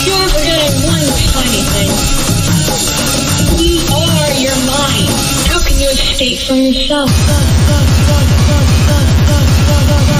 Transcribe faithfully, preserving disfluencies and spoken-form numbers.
You're forgetting one tiny thing. We are your mind. How can you escape from yourself?